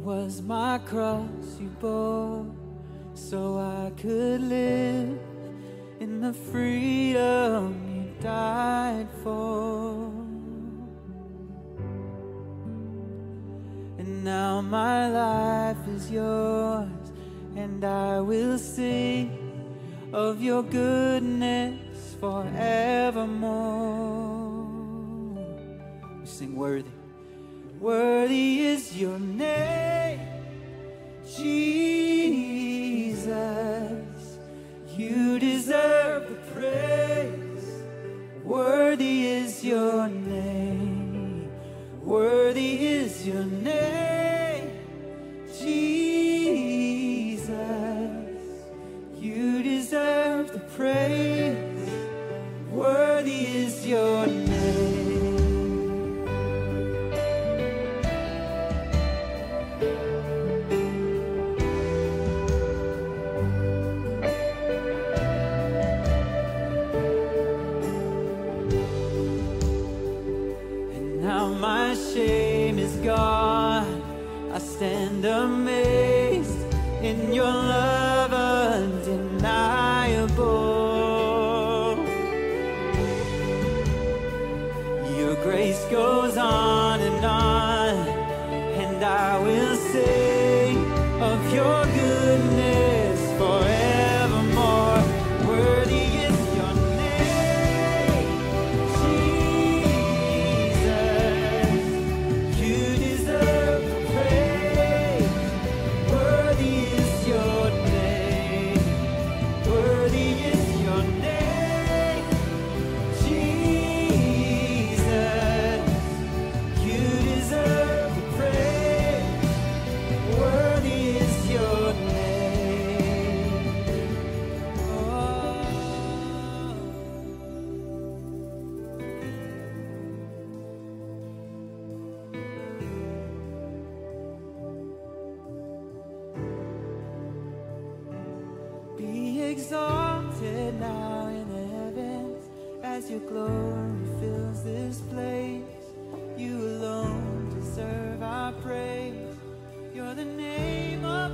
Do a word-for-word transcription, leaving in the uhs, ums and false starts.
was my cross you bore, so I could live in the freedom you died for. And now my life is yours, and I will sing of your goodness forevermore. We sing worthy. Worthy is your name, Jesus. You deserve the praise. Worthy is your name. Worthy is your name, Jesus. You deserve the praise. Worthy is your name. Shame is gone. I stand amazed in your love undeniable. Your grace goes on and on, and I will sing of your goodness forevermore. Worthy is your name, Jesus. You deserve the praise. Worthy is your name. Worthy is your name, Jesus. You deserve the praise. Worthy is your name. Oh. Be exalted now in the heavens as your glory fills this place. You alone deserve our praise. You're the name of